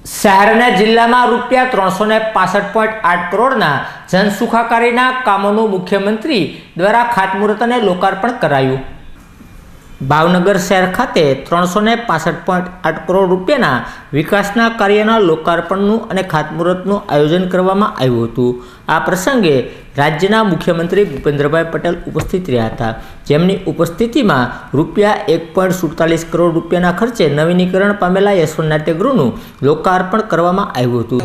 શહેરના જિલ્લામાં રૂપિયા 365.8 કરોડના જનસુખાકારીના કામોનું મુખ્યમંત્રી દ્વારા ખાતમુહૂર્ત અને લોકાર્પણ કરાયું। ભાવનગર શહેર ખાતે 365.8 કરોડ રૂપિયાના વિકાસના કાર્યના લોકાર્પણનું અને ખાતમુહૂર્તનું આયોજન કરવામાં આવ્યું હતું। આ પ્રસંગે રાજ્યના મુખ્યમંત્રી ભૂપેન્દ્રભાઈ પટેલ ઉપસ્થિત રહ્યા હતા, જેમની ઉપસ્થિતિમાં રૂપિયા 1.47 કરોડ રૂપિયાના ખર્ચે નવીનીકરણ પામેલા યશવંત નાટ્યગૃહનું લોકાર્પણ કરવામાં આવ્યું હતું।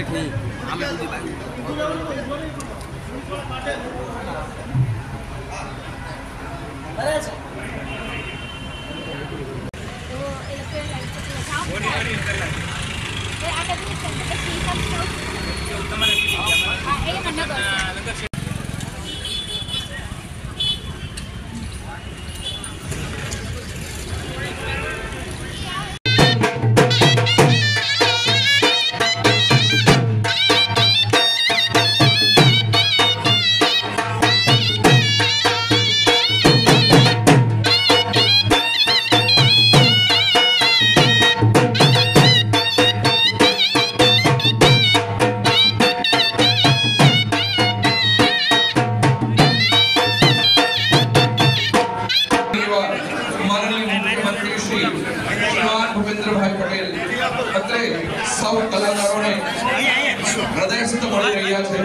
भूपेन्द्रभाई पटेल अत्रे सौ कलाकारों ने हृदय से मળી રહ્યા છે।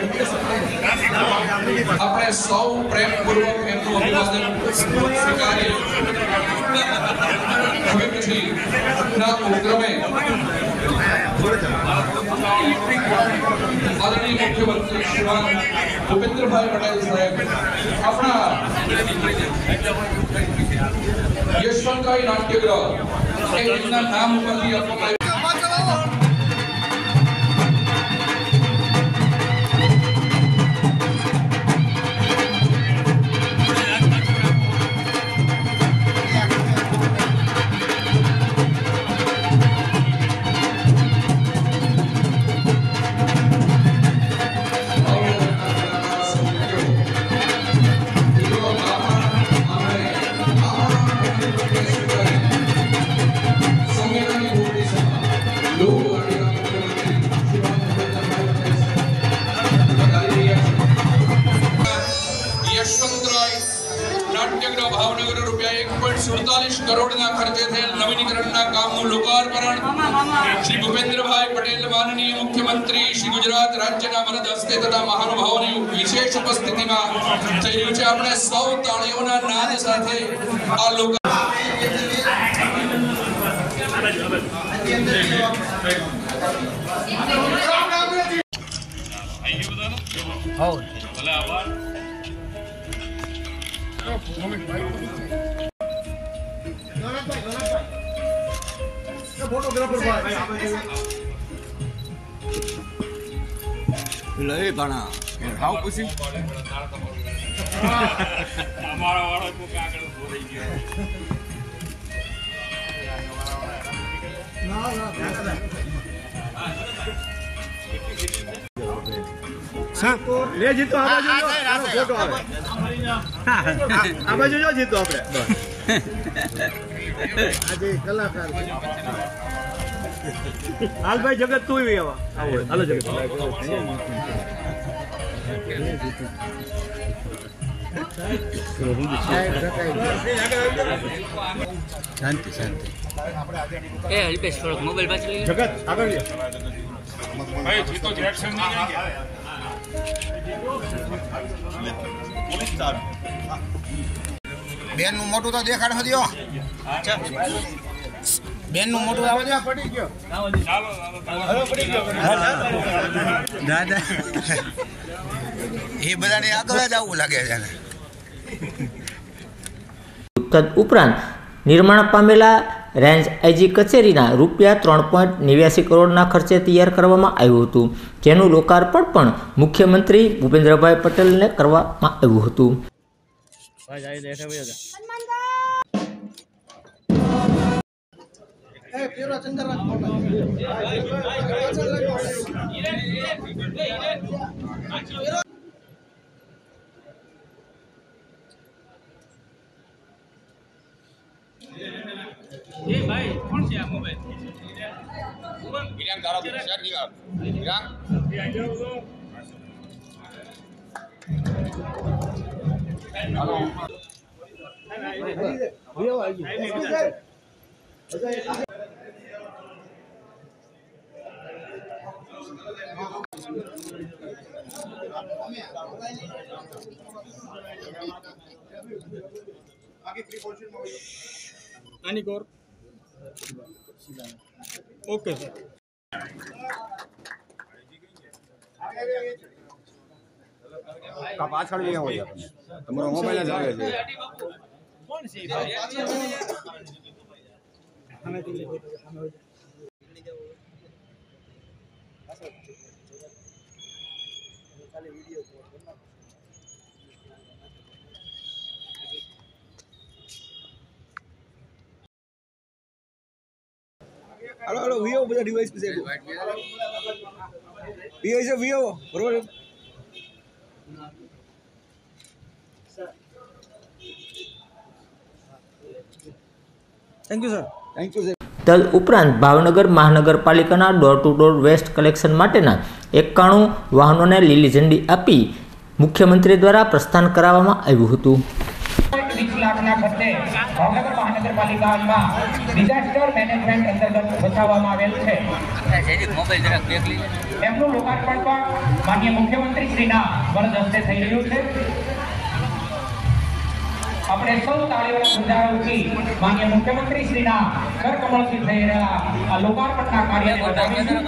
આપણે સૌ પ્રેમપૂર્વક એમનું અભિવાદન સ્વીકારીએ। હવે પછી ના ઉપક્રમે આદરણીય મુખ્યમંત્રી શ્રી ભૂપેન્દ્રભાઈ પટેલ સાહેબ આપણા યશવંતભાઈ નાટ્યગૃહ એમના નામ ઉપરથી આપવામાં नाट्यगृह भावनगर रुपया 1.47 करोड़ खर्चे थे नवीनीकरण कामનું લોકાર્પણ श्री भूपेन्द्रभाई पटेल माननीय मुख्यमंत्री श्री गुजरात राज्यના વરદ હસ્તે તથા મહાનુભાવોની વિશેષ ઉપસ્થિતિમાં થઈ રહ્યું છે। આપણે સૌ તાળીઓના નાદ સાથે આ લોક ભલે આભાર। फोटोग्राफर भाई ले बना हाउ पुसी हमारा वाला को कागड़ हो रही है ना सर ले जीतो आ बाजू फोटो આવે आ बाजू जो जीतो આપણે આજે કલાકાર હાલ ભાઈ જગત તું આવી આવો હાલો જગત શાંતિ શાંતિ એ હલ્પેશ થોડો મોબાઈલ પાછળ લઈ જગત આગળ લે ભાઈ જીતો રિએક્શન નહીં પોલીસ સ્ટાર બેન નું મોટું તો દેખાડ હદિયો બેન નું મોટું આવે છે પડી ગયો ચાલો પડી ગયો દાદા એ બધાને આગળ જ આવું લાગે છે। તદ ઉપરાંત નિર્માણ પામેલા રેન્જ આઈજી કચેરીના રૂપિયા 3.89 કરોડના ખર્ચે તૈયાર કરવામાં આવ્યું હતું, જેનું લોકાર્પણ પણ મુખ્યમંત્રી ભૂપેન્દ્રભાઈ પટેલને કરવામાં આવ્યું હતું। भाई कौन से मोबाइल વિરાંગ તારા શેર નિકાલ વિરાંગ ओके सर પાછળ નહીં હોય તમારો મોબાઈલ જ આવે છે हेलो वीओ બધા ડિવાઇસ पे वीओ છે वीओ બરોબર થેન્ક યુ સર તદ ઉપરાંત ભાવનગર મહાનગરપાલિકાના door to door waste collection માટેના 91 વાહનોને લીલી ઝંડી આપી મુખ્યમંત્રી દ્વારા પ્રસ્થાન કરાવવામાં આવ્યું હતું. 20 લાખના ખર્ચે ભાવનગર મહાનગરપાલિકામાં ડિઝાસ્ટર મેનેજમેન્ટ અંતર્ગત બચાવવામાં આવેલ છે. એમનું લોકાર્પણ પણ માનનીય મુખ્યમંત્રી શ્રીના વરદ હસ્તે થઈ રહ્યું છે. આપણે સૌ તાળીઓના ગૂંજારોથી માનનીય મુખ્યમંત્રી શ્રીના કરકમળથી થઈ રહ્યા આ લોકાર્પણના કાર્યને વધાવીશું.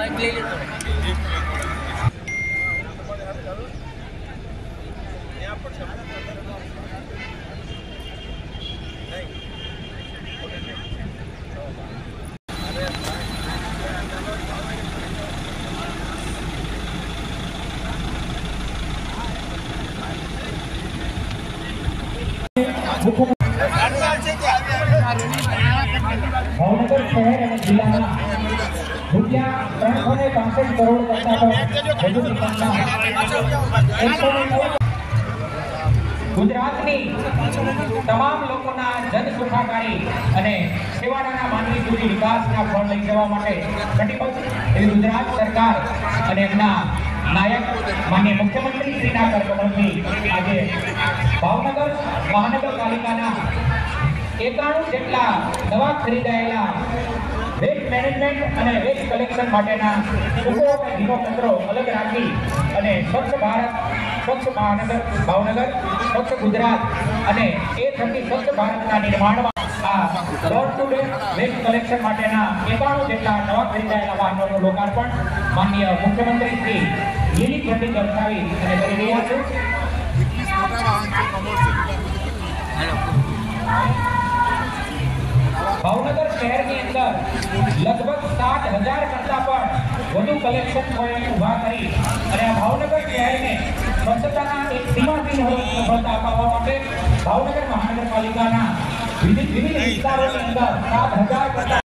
ભાવનગર શહેર અને જિલ્લાના રૂપિયા 365 કરોડ કરતા વધુ ગુજરાતની તમામ લોકોના જન સુખાકારી અને સેવાના માનવી સુધી વિકાસના ફળ લઈ જવા માટે કટિબદ્ધ એવી ગુજરાત સરકાર અને એમના નાયક માનનીય મુખ્યમંત્રી શ્રીના કરકમળથી આજે ભાવનગર મહાનગરપાલિકાના 91 જેટલા નવા ખરીદાયેલા વેસ્ટ મેનેજમેન્ટ અને વેસ્ટ કલેક્શન માટેના સૂકો અને ભીનો કચરો અલગ રાખી અને સ્વચ્છ ભારત, સ્વચ્છ મહાનગર ભાવનગર, સ્વચ્છ ગુજરાત અને એ થકી સ્વચ્છ ભારતના નિર્માણમાં આ door to door waste collection માટેના 91 જેટલા નવા ખરીદાયેલા વાહનોનું લોકાર્પણ માનનીય મુખ્યમંત્રી શ્રી લીલી ઝંડી દર્શાવી અને કરી રહ્યા છે. ભાવનગર શહેરની અંદર લગભગ 7,000 કરતા પણ વધુ કલેક્શન પોઈન્ટ ઉભા કરી અને આ ભાવનગર શહેરને સ્વચ્છતાના એક સીમાચિહ્ન સફળતા અપાવવા માટે ભાવનગર મહાનગરપાલિકાના વિવિધ વિસ્તારોની અંદર 7,000 કરતા